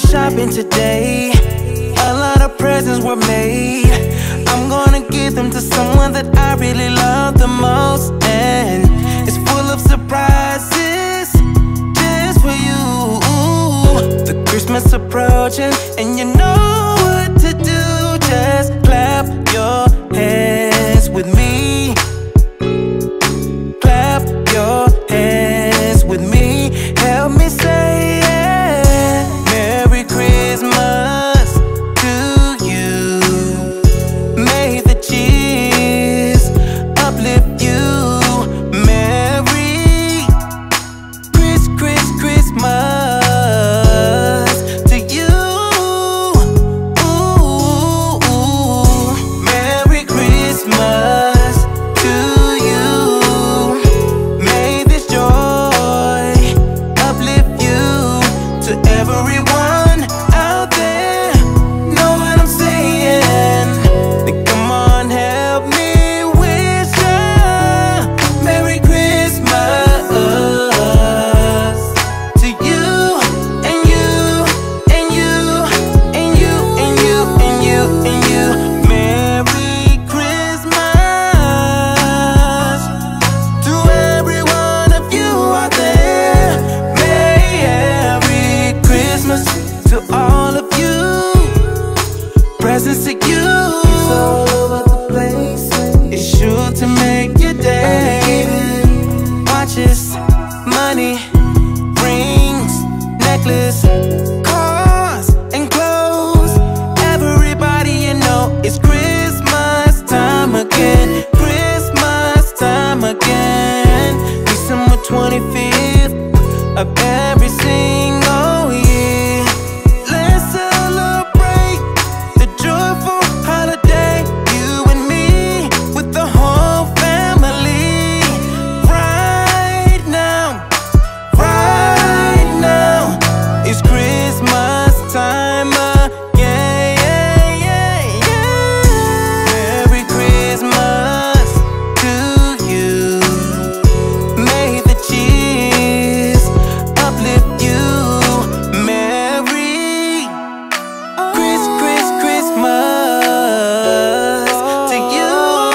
shopping today. A lot of presents were made. I'm gonna give them to someone that I really love the most. And it's full of surprises just for you. The Christmas approaching, and you know what to do. Just clap your hands with me. Clap your hands with me. Help me say yeah. Merry Christmas to you. May the cheers uplift you. Merry Christmas to you. Ooh, Merry Christmas to you. May this joy uplift you. To everyone out there, know what I'm saying? Then come on, help me wish you Merry Christmas to you and you and you and you and you and you and you. Merry Christmas to every one of you out there. Merry Christmas to all of you. Presents to you. It's all over the place. It's sure to make your day. Watches, money, rings, necklace, cars, and clothes. Everybody you know, it's Christmas time again. Christmas time again. December 25th of every single year. Let's celebrate the joyful holiday. You and me with the whole family. Right now, it's Christmas time again. Merry Christmas to you. May the cheers uplift you. Merry Christmas to you.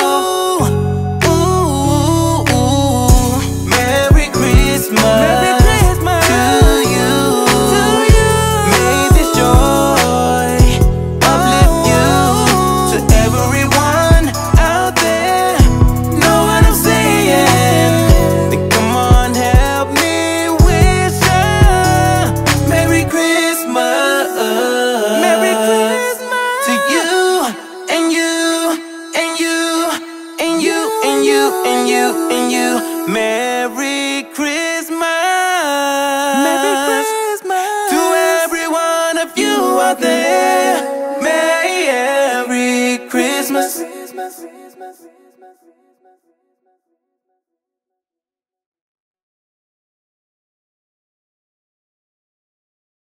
Ooh, Merry Christmas to you. May this joy uplift you. To everyone out there, know what I'm saying? Then come on, help me wish you Merry Christmas. Merry Christmas to you and you and you and you and you and you and you. Merry Christmas. Merry Christmas to every one of you out there. Merry Christmas.